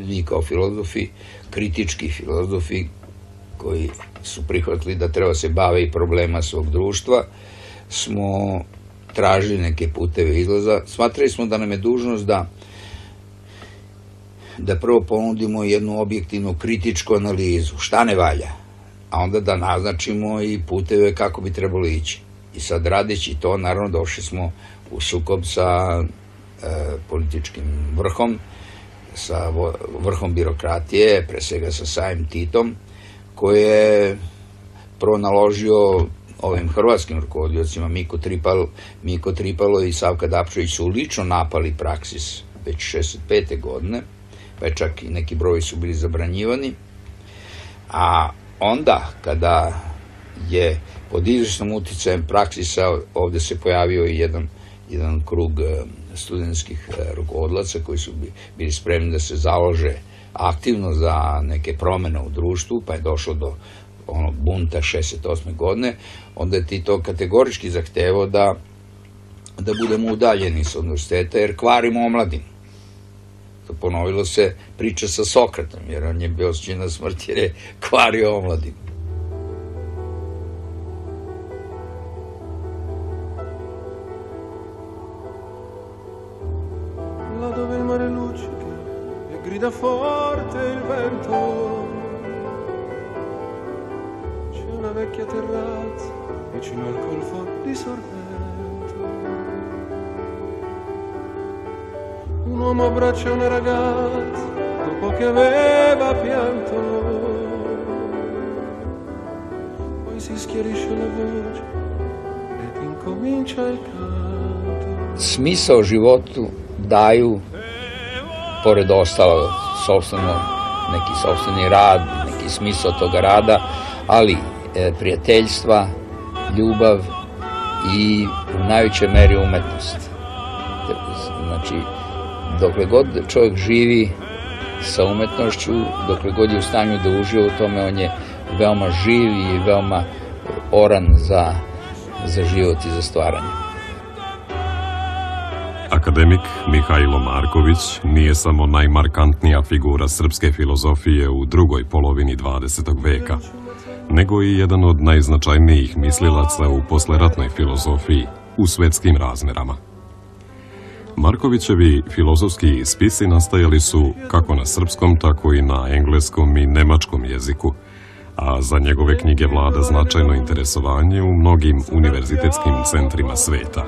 mi kao filozofi, kritički filozofi, koji su prihvatili da treba se bave i problema svog društva, smo tražili neke puteve izlaza. Smatrali smo da nam je dužnost da prvo ponudimo jednu objektivnu kritičku analizu, šta ne valja, a onda da naznačimo i puteve kako bi trebalo ići. I sad radeći to, naravno, došli smo u sukob sa političkim vrhom, sa vrhom birokratije, pre svega sa samim Titom, koji je prvo naložio ovim hrvatskim rukovodiocima, Miko Tripalo i Savka Dapčević su lično napali Praksis već 65. godine, pa je čak i neki broji su bili zabranjivani. A onda, kada je pod izvršnom uticajem Praksisa, ovde se pojavio i jedan krug studentskih rukovodilaca koji su bili spremni da se založe aktivno za neke promene u društvu, pa je došlo do onog bunta 68. godine, onda je Tito kategorički zahtevao da budemo udaljeni s univerziteta jer kvarimo omladinu. Ponovilo se priča sa Sokratom, jer on je bio osuđen na smrt jer je kvario omladinu. Là dove il mare luccica e grida forte il vento, c'è una vecchia terrazza vicino al golfo di Sorrento. Un uomo abbraccia una ragazza dopo che aveva pianto, poi si schiarisce la voce ed incomincia il canto. Smisao životu daju, pored ostalo, neki sopstveni rad, neki smisao toga rada, ali prijateljstva, ljubav i u najvećoj meri umetnost. Znači, dokle god čovjek živi sa umetnošću, dokle god je u stanju da uživa u tome, on je veoma živ i veoma oran za život i za stvaranje. Akademik Mihajlo Marković nije samo najmarkantnija figura srpske filozofije u drugoj polovini 20. veka, nego i jedan od najznačajnijih mislilaca u posleratnoj filozofiji u svetskim razmerama. Markovićevi filozofski spisi nastajali su kako na srpskom, tako i na engleskom i nemačkom jeziku, a za njegove knjige vlada značajno interesovanje u mnogim univerzitetskim centrima sveta.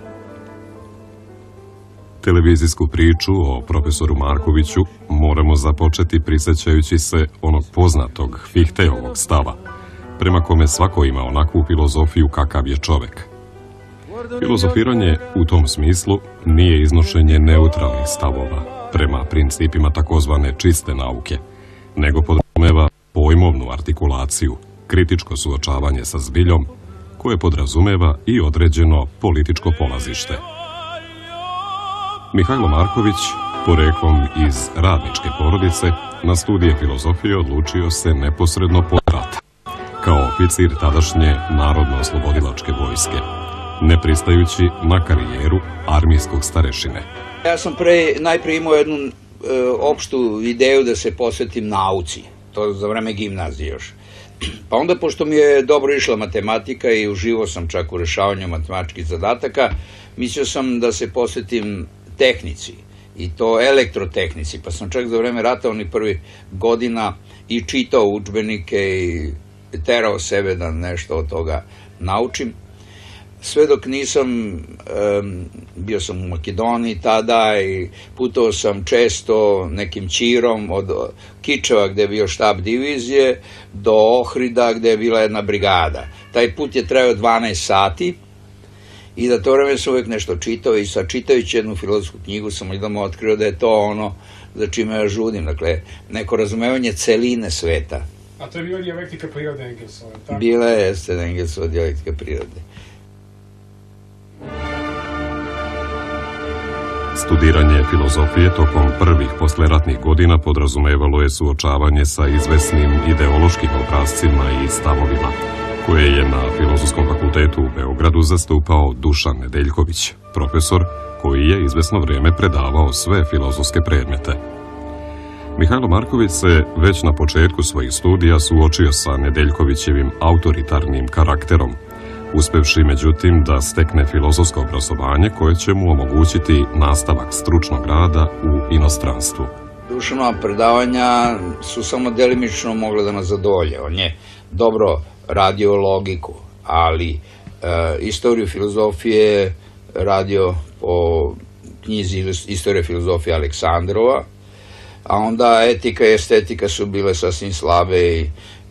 Televizijsku priču o profesoru Markoviću moramo započeti prisjećajući se onog poznatog Fichteovog stava, prema kome svako ima onakvu filozofiju kakav je čovek. Filozofiranje u tom smislu nije iznošenje neutralnih stavova prema principima takozvane čiste nauke, nego podrazumeva pojmovnu artikulaciju, kritičko suočavanje sa zbiljom, koje podrazumeva i određeno političko polazište. Mihajlo Marković, poreklom iz radničke porodice, na studije filozofije odlučio se neposredno po rat, kao oficir tadašnje Narodno-oslobodilačke vojske, ne pristajući na karijeru armijskog starešine. Ja sam najprije imao jednu opštu ideju da se posvetim nauci, to za vreme gimnazije još. Pa onda, pošto mi je dobro išla matematika i uživao sam čak u rešavanju matematičkih zadataka, mislio sam da se posvetim tehnici, i to elektrotehnici, pa sam čak za vreme rata onih prvih godina i čitao udžbenike i terao sebe da nešto od toga naučim. Sve dok nisam, bio sam u Makedoniji tada i putovao sam često nekim ćirom od Kičeva gde je bio štab divizije do Ohrida gde je bila jedna brigada. Taj put je trajao 12 sati i da to vreme sam uvijek nešto čitao i sad čitajući jednu filozofsku knjigu sam jednom otkrio da je to ono za čime ja žudim, dakle neko razumevanje celine sveta. A to je bila dijalektika prirode Engelsova, tako? Bila je Engelsova dijalektika prirode. Studiranje filozofije tokom prvih posleratnih godina podrazumevalo je suočavanje sa izvesnim ideološkim obrascima i stavovima, koje je na Filozofskom fakultetu u Beogradu zastupao Dušan Nedeljković, profesor koji je izvesno vreme predavao sve filozofske predmete. Mihajlo Marković se već na početku svojih studija suočio sa Nedeljkovićevim autoritarnim karakterom, uspevši međutim da stekne filozofsko obrazovanje koje će mu omogućiti nastavak stručnog rada u inostranstvu. Dušanova predavanja su samo delimično mogle da nas zadovolje. On je dobro radio logiku, ali istoriju filozofije radio po knjizi Istorija filozofije Aleksandrova, a onda etika i estetika su bile sasvim slabe i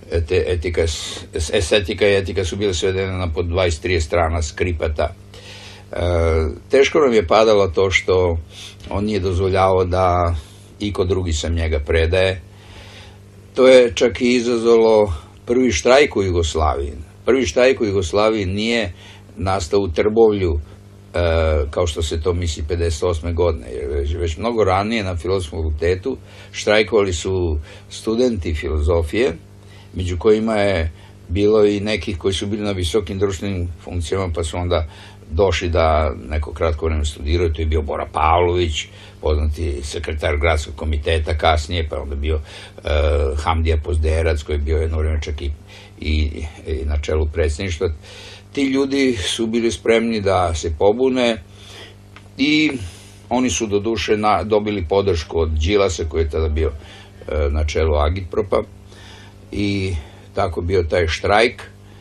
estetika i etika su bile svedene na po 20-30 strana skripata. Teško nam je padalo to što on nije dozvoljavao da iko drugi sam njega predaje. To je čak i izazvalo prvi štrajk u Jugoslaviji. Prvi štrajk u Jugoslaviji nije nastao u Trbovlju, kao što se to misli 58. godine. Već mnogo ranije na Filozofskom fakultetu štrajkovali su studenti filozofije, među kojima je bilo i nekih koji su bili na visokim društvenim funkcijama, pa su onda došli da neko kratko vreme studiraju. To je bio Bora Pavlović, poznati sekretar gradskog komiteta kasnije, pa onda bio Hamdija Pozderac, koji je bio jedno vreme čak i na čelu predsjedništva. Ti ljudi su bili spremni da se pobune i oni su doduše dobili podršku od Đilasa, koji je tada bio na čelu Agitpropa, i tako bio taj štrajk.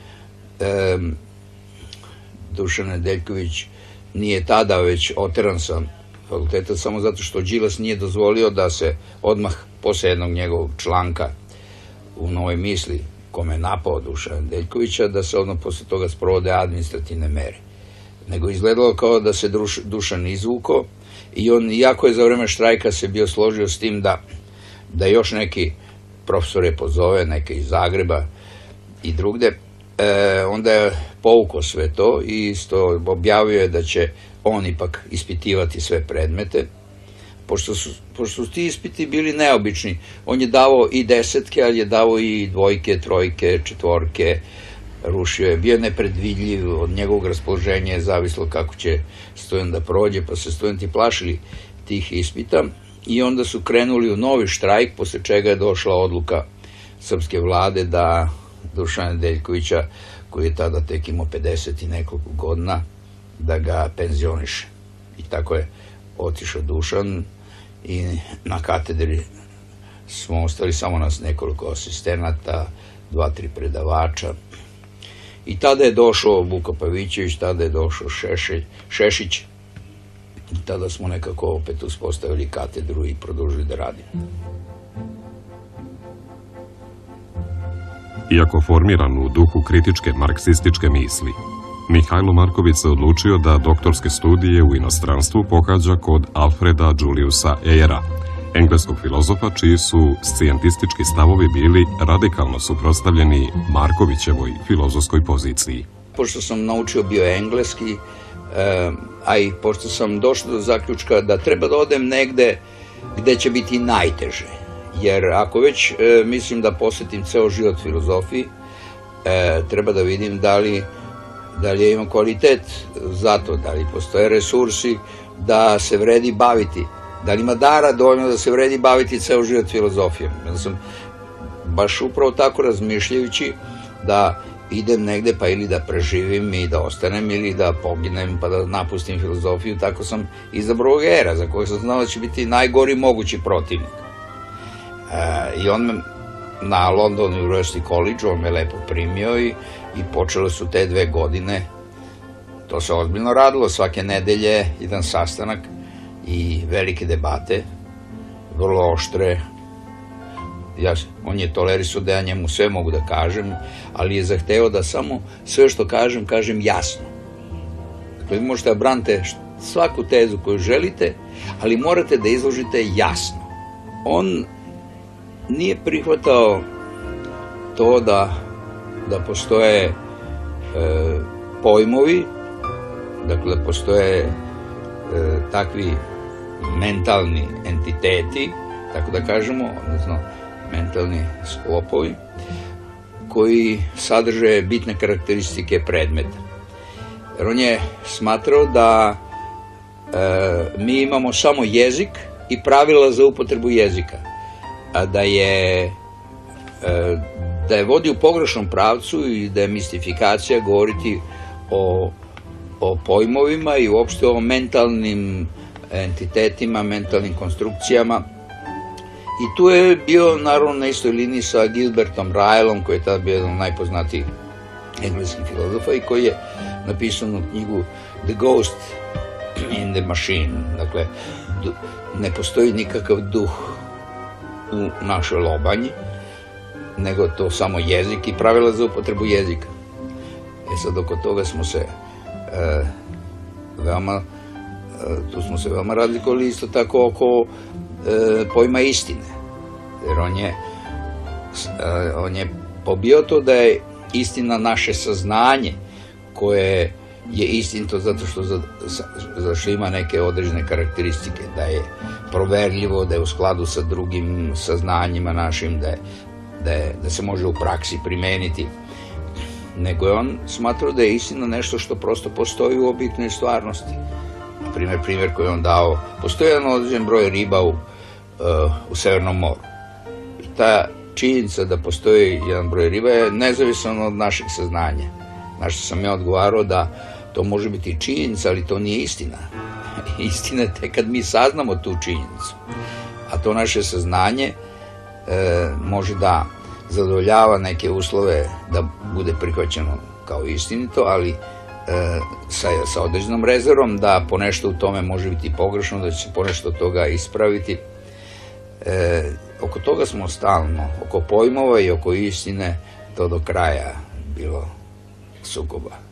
Dušan Nedeljković nije tada već oteran sa fakulteta samo zato što Đilas nije dozvolio da se odmah posle jednog njegovog članka u Novoj misli, kome je napao Dušana Nedeljkovića, da se odmah posle toga sprovode administrativne mere. Nego izgledalo kao da se Dušan izvuko i on, iako je za vreme štrajka se bio složio s tim da još neki profesore pozove, neke iz Zagreba i drugde, onda je povukao sve to i isto objavio je da će on ipak ispitivati sve predmete. Pošto su ti ispiti bili neobični, on je davao i desetke, ali je davao i dvojke, trojke, četvorke, rušio je, bio nepredvidljiv, od njegovog raspoloženja je zavislo kako će student da prođe, pa se studenti plašili tih ispita i onda su krenuli u novi štrajk, posle čega je došla odluka srpske vlade da Dušana Nedeljkovića, koji je tada tek imao 50 i nekoliko godina, da ga penzioniše. I tako je otišao Dušan i na katedri smo ostali samo nas nekoliko asistenata, 2-3 predavača. I tada je došao Vuko Pavićević, tada je došao Šešić i tada smo nekako opet uspostavili katedru i produžili da radimo. Iako formiran u duhu kritičke marksističke misli, Mihajlo Marković se odlučio da doktorske studije u inostranstvu pohađa kod Alfreda Juliusa Eyera, engleskog filozofa čiji su scijentistički stavovi bili radikalno suprotstavljeni Markovićevoj filozofskoj poziciji. Pošto sam naučio bio engleski, a i pošto sam došao do zaključka da treba da odem negde gde će biti najteže, jer ako već mislim da posvetim ceo život filozofiji, treba da vidim da li ja imam kvalitet za to, da li postoje resursi da se vredi baviti, da li ima dara dovoljno da se vredi baviti ceo život filozofijom. Ja sam baš upravo tako razmišljajući da idem negde pa ili da preživim i da ostanem ili da poginem pa da napustim filozofiju. Tako sam izabrao Eyera, za kojeg sam znao da će biti najgori mogući protivnik. I on me na London University College, on me lepo primio i počele su te 2 godine. To se ozbiljno radilo, svake nedelje jedan sastanak i velike debate, vrlo oštre. On je tolerisao da ja njemu sve mogu da kažem, ali je zahteo da samo sve što kažem jasno. Dakle, vi možete da branite svaku tezu koju želite, ali morate da izložite jasno. On nije prihvatao to da postoje pojmovi, dakle da postoje takvi mentalni entiteti, tako da kažemo, odnosno mentalni sklopovi, koji sadrže bitne karakteristike predmeta. Jer on je smatrao da mi imamo samo jezik i pravila za upotrebu jezika. da je vodi u pogrešnom pravcu i da je mistifikacija govoriti o pojmovima i uopšte o mentalnim entitetima, mentalnim konstrukcijama. I tu je bio naravno na istoj liniji sa Gilbertom Ryllom, koji je tada bio jedan od najpoznatijih engleskih filozofa i koji je napisao knjigu The Ghost in the Machine. Dakle, ne postoji nikakav duh u našoj lobanji, nego to samo jezik i pravila za upotrebu jezika. Sad oko toga smo se veoma razlikovali, isto tako oko pojma istine. Jer on je pobio to da je istina naše saznanje, koje je istinito zato što ima neke određene karakteristike, da je proverljivo, da je u skladu sa drugim saznanjima našim, da se može u praksi primeniti. Nego je on smatrao da je istina nešto što prosto postoji u objektivnoj stvarnosti. Primjer koji je on dao, postoji jedan određen broj riba u Severnom moru. I ta činjenica da postoji jedan broj riba je nezavisno od našeg saznanja. Znaš što sam ja odgovarao da to može biti činjenica, ali to nije istina. Istina je tek kad mi saznamo tu činjenicu. A to naše saznanje može da zadovoljava neke uslove da bude prihvaćeno kao istinito, ali sa određenom rezervom da ponešto u tome može biti pogrešno, da će se ponešto od toga ispraviti. Oko toga smo stalno, oko pojmova i oko istine, to do kraja bilo sukoba.